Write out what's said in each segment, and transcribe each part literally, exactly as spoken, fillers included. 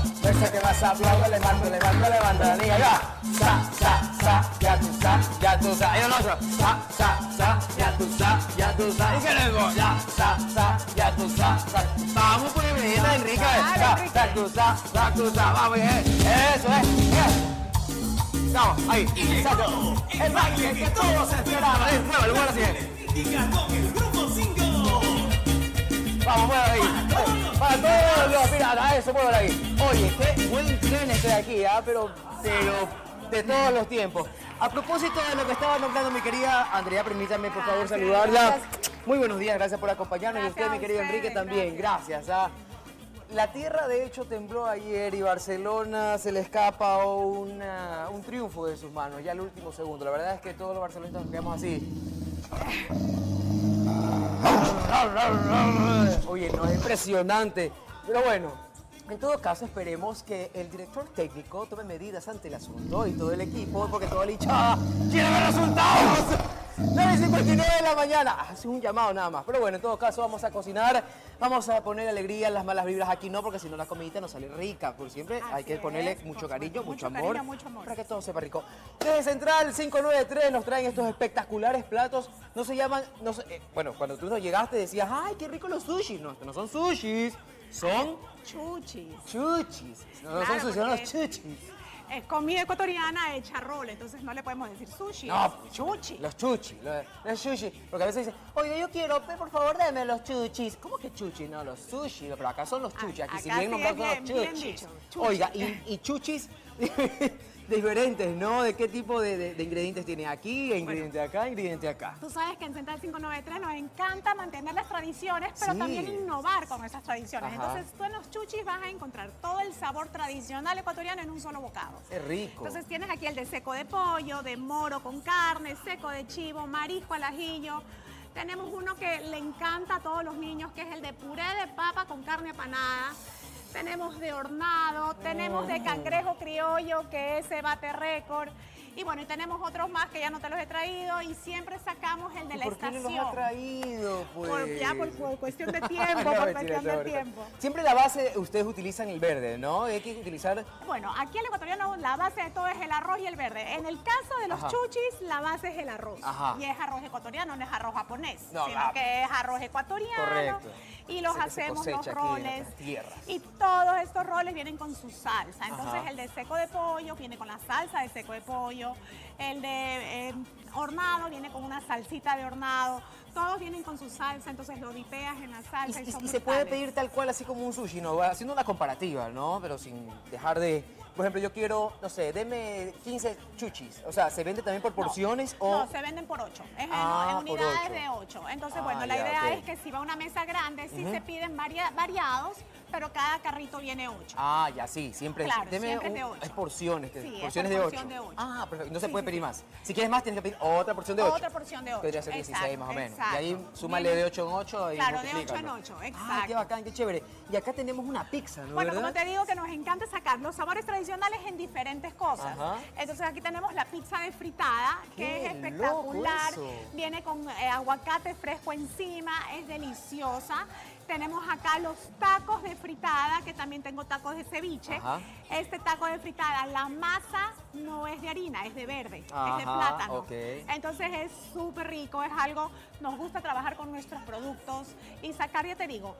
Ese que más aplaude, levanta, levanta, levanta la niña. Ya, sa, sa, sa, ya tú sa, ya tú sa. Y el otro, sa, sa, sa, ya tú sa, ya tú sa. Y que luego, ya, sa, sa, ya tú sa, sa. Vamos por mi niñita Enrique. Sa, sa, tú sa, sa, tú sa. Vamos, bien. Eso es. Vamos, ahí. Exacto. El baile que todos esperaban. Eh, muévalo, muévalo así. Y ganó el grupo cinco. Vamos, muévalo ahí. Para todos los piratas, eso, muévalo ahí. Oye, qué buen tren estoy aquí, ¿ah? Pero, pero de todos los tiempos. A propósito de lo que estaba nombrando mi querida Andrea, permítame por favor saludarla. Muy buenos días, gracias por acompañarnos. Y usted, mi querido Enrique, también. Gracias. ¿ah? La tierra, de hecho, tembló ayer y Barcelona se le escapa una, un triunfo de sus manos, ya al último segundo. La verdad es que todos los barcelonistas nos quedamos así. Oye, no, es impresionante. Pero bueno, en todo caso esperemos que el director técnico tome medidas ante el asunto y todo el equipo, porque toda la hinchada quiere ver resultados. nueve y cincuenta y nueve de la mañana. Hace un llamado nada más. Pero bueno, en todo caso vamos a cocinar, vamos a poner alegría en las malas vibras aquí, no, porque si no la comidita no sale rica. Por siempre Así hay que ponerle es, mucho por cariño, supuesto, mucho, mucho amor, cariño, mucho amor. para que todo sepa rico. Desde Central cinco nueve tres nos traen estos espectaculares platos. No se llaman, no se- eh, bueno, cuando tú nos llegaste decías, ay, qué rico los sushis. No, estos no son sushis, son Chuchis. chuchis. No, no Claro, son sushis, son los porque- chuchis. Es comida ecuatoriana hecha rol, entonces no le podemos decir sushi. No, es chuchi. Los chuchis, los, los sushi. Porque a veces dicen, oye, yo quiero, pe, por favor, dame los chuchis. ¿Cómo que chuchis? No, los sushi. Pero acá son los chuchis. Aquí si acá bien sí nombrados es son los bien- bien chuchis. dicho, chuchi. Oiga, y, y chuchis diferentes, ¿no? ¿De qué tipo de, de- de ingredientes tiene aquí? Ingrediente acá, ingrediente acá. Tú sabes que en Central cinco nueve tres nos encanta mantener las tradiciones, pero Sí. también innovar con esas tradiciones. Ajá. Entonces tú en los chuchis vas a encontrar todo el sabor tradicional ecuatoriano en un solo bocado. Es rico. Entonces tienes aquí el de seco de pollo, de moro con carne, seco de chivo, marisco al ajillo. Tenemos uno que le encanta a todos los niños, que es el de puré de papa con carne apanada. Tenemos de hornado, tenemos de cangrejo criollo, que ese bate récord. Y bueno, y tenemos otros más que ya no te los he traído y siempre sacamos el de ¿Y la por qué no estación. los ha traído, pues? Por- ya por, por cuestión de tiempo, No, por mentira, cuestión no, de no. tiempo. Siempre la base, ustedes utilizan el verde, ¿no? Hay que utilizar... Bueno, aquí el ecuatoriano la base de todo es el arroz y el verde. En el caso de los Ajá. chuchis, la base es el arroz. Ajá. Y es arroz ecuatoriano, no es arroz japonés, No, sino ah, que es arroz ecuatoriano. correcto. Y los Ese que se hacemos los cosecha aquí en roles. nuestras tierras. Y todos estos roles vienen con su salsa. Entonces Ajá. el de seco de pollo viene con la salsa de seco de pollo. El de eh, hornado viene con una salsita de hornado. Todos vienen con su salsa, entonces lo dipeas en la Y, salsa. Y, y- son y se puede brutales. pedir tal cual, así como un sushi, ¿no? Haciendo una comparativa, ¿no? Pero sin dejar de... Por ejemplo, yo quiero, no sé, deme quince chuchis. O sea, ¿se vende también por porciones no, o...? No, se venden por ocho. Es en- Ah, en, por unidades ocho. de ocho. Entonces, Ah, bueno, la ya, idea ok. es que si va a una mesa grande, sí se piden varia- variados, pero cada carrito viene ocho. Ah, ya, sí, siempre. Claro, deme siempre es un- de ocho. Es porciones, que- Sí, es porciones por de porción ocho. de ocho. Ah, perfecto. No se Sí, puede sí, pedir sí. más. Si quieres más, tienes que pedir otra porción de ocho. Otra porción de ocho. Podría ser dieciséis Exacto, más o menos. exacto. Y ahí súmale Viene- de ocho en ocho y Claro, de ocho en multiplícalo. ocho, Ah, qué exacto. bacán, qué chévere. Y acá tenemos una pizza, ¿no? Bueno, ¿verdad? como te digo que nos encanta sacar los sabores tradicionales en diferentes cosas. Ajá. Entonces aquí tenemos la pizza de fritada, que Qué es espectacular. loco eso. Viene con eh, aguacate fresco encima, es deliciosa. Tenemos acá los tacos de fritada, que también tengo tacos de ceviche. Ajá. Este taco de fritada, la masa no es de harina, es de verde, es de Ajá, plátano. ok. Entonces es súper rico, es algo, nos gusta trabajar con nuestros productos y sacar, ya te digo,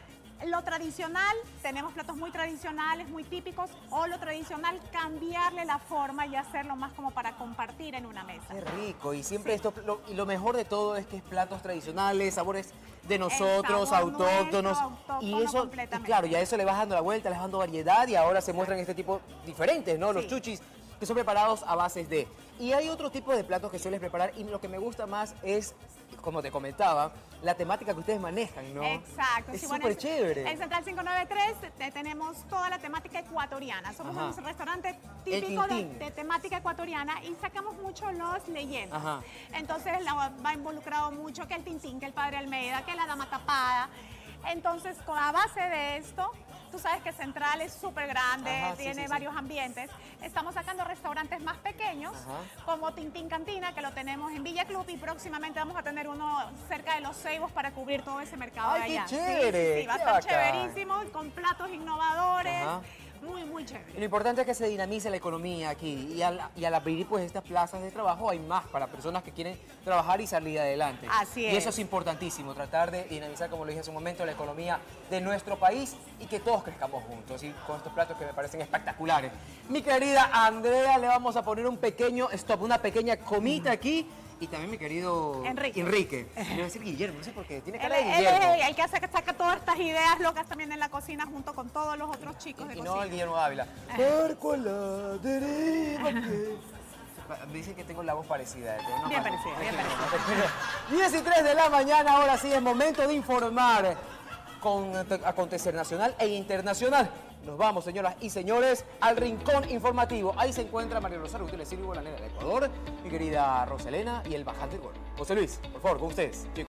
lo tradicional, tenemos platos muy tradicionales, muy típicos, o lo tradicional, cambiarle la forma y hacerlo más como para compartir en una mesa. Qué rico. Y siempre esto, lo, y lo mejor de todo es que es platos tradicionales, sabores de nosotros, sabor autóctonos. nuestro, y autóctono eso, y completamente. claro, ya eso le vas dando la vuelta, le vas dando variedad y ahora se muestran este tipo diferentes, ¿no? Los Sí. chuchis, que son preparados a bases de. Y hay otro tipo de platos que sueles preparar y lo que me gusta más es, como te comentaba, la temática que ustedes manejan, ¿no? Exacto. Es sí, súper bueno, chévere. En Central cinco nueve tres te- tenemos toda la temática ecuatoriana. Somos Ajá. un restaurante El típico de, Tintín. de temática ecuatoriana y sacamos mucho los leyendas. Ajá. Entonces la- va involucrado mucho que el Tintín, que el Padre Almeida, que la Dama Tapada. Entonces, con a base de esto, tú sabes que Central es súper grande, Ajá, sí, tiene sí, sí. varios ambientes. Estamos sacando restaurantes más pequeños, Ajá. como Tintín Cantina, que lo tenemos en Villa Club, y próximamente vamos a tener uno cerca de Los Ceibos para cubrir todo ese mercado ¡Ay, de qué allá. Sí, chévere! sí, sí, va a ¡Qué estar bacán! chéverísimo, con platos innovadores. Ajá. Muy, muy muy Y chévere. lo importante es que se dinamice la economía aquí y al, y al abrir pues estas plazas de trabajo hay más para personas que quieren trabajar y salir adelante. Así Y es. eso es importantísimo, tratar de dinamizar, como lo dije hace un momento, la economía de nuestro país y que todos crezcamos juntos y con estos platos que me parecen espectaculares. Mi querida Andrea, le vamos a poner un pequeño stop, una pequeña comita aquí. Y también mi querido Enrique. Enrique. Le voy a decir Guillermo, no sé por qué, tiene Él, cara de él es Guillermo. el, el que hace que saca todas estas ideas locas también en la cocina junto con todos los otros chicos de Y cocina. no el Guillermo Ávila. Marco a la deriva que- Me dicen que tengo la voz parecida. pero no Bien pasa. parecida, bien Es que no, parecida. no, diez y tres de la mañana, ahora sí es momento de informar con acontecer nacional e internacional. Nos vamos, señoras y señores, al rincón informativo. Ahí se encuentra María Rosario Gutiérrez Silva, la nena del Ecuador, mi querida Roselena y el bajante del Gordo. José Luis, por favor, con ustedes.